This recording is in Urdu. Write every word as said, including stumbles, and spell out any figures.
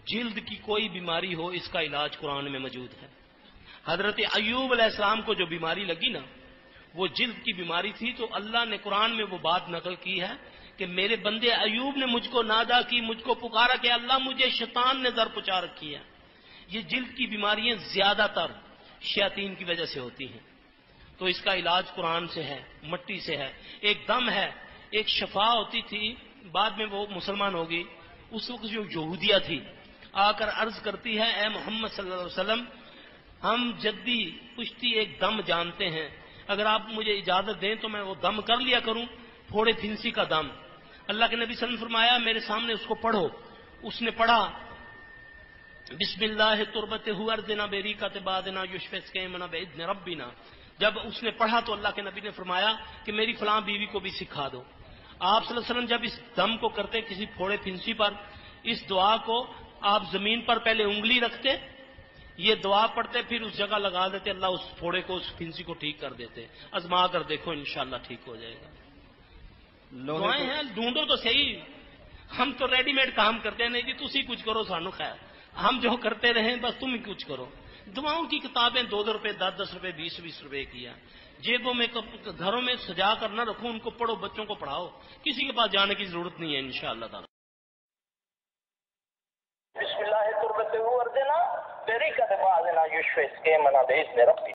جلد کی کوئی بیماری ہو اس کا علاج قرآن میں موجود ہے۔ حضرت ایوب علیہ السلام کو جو بیماری لگی نا وہ جلد کی بیماری تھی، تو اللہ نے قرآن میں وہ بات نقل کی ہے کہ میرے بندے ایوب نے مجھ کو نادا کی، مجھ کو پکارا کہ اللہ مجھے شیطان نے در پہنچا رکھی ہے۔ یہ جلد کی بیماریاں زیادہ تر شیاطین کی وجہ سے ہوتی ہیں، تو اس کا علاج قرآن سے ہے، مٹی سے ہے۔ ایک دم ہے، ایک شفا ہوتی تھی، بعد میں وہ مسلمان ہوگی، اس وقت جو یہودیہ تھی آ کر عرض کرتی ہے اے محمد صلی اللہ علیہ وسلم، ہم جدی پشتی ایک دم جانتے ہیں، اگر آپ مجھے اجازت دیں تو میں وہ دم کر لیا کروں، پھوڑے پھنسی کا دم۔ اللہ کے نبی صلی اللہ علیہ وسلم نے فرمایا میرے سامنے اس کو پڑھو۔ اس نے پڑھا بسم اللہ تربت ارضنا بریقۃ بادنا یشفس کے منا باذن ربنا۔ جب اس نے پڑھا تو اللہ کے نبی نے فرمایا کہ میری فلاں بیوی کو بھی سکھا دو۔ آپ صلی اللہ علیہ وسلم جب اس دم کو کرتے کسی پھوڑے پھنسی پر، اس دعا کو آپ زمین پر پہلے انگلی رکھتے، یہ دعا پڑھتے، پھر اس جگہ لگا دیتے، اللہ اس پھوڑے کو اس پھنسی کو ٹھیک کر دیتے۔ آزما کر دیکھو انشاءاللہ ٹھیک ہو جائے گا۔ دعائیں ہیں، ڈھونڈو تو صحیح، ہم تو ریڈی میڈ کام کرتے ہیں، نہیں جی تسی کچھ کرو سانو خیر، ہم جو کرتے رہیں بس تم ہی کچھ کرو۔ دعاؤں کی کتابیں دو دو روپے دس دس روپے بیس بیس روپے کی ہیں، جیبوں میں گھروں میں سجا کر نہ رکھو، ان کو پڑھو، بچوں کو پڑھاؤ، کسی کے پاس جانے کی ضرورت نہیں ہے انشاءاللہ تعالی۔ بسم اللہ تربت ارضنا بریقۃ بادنا یشفس کے منا باذن ربنا۔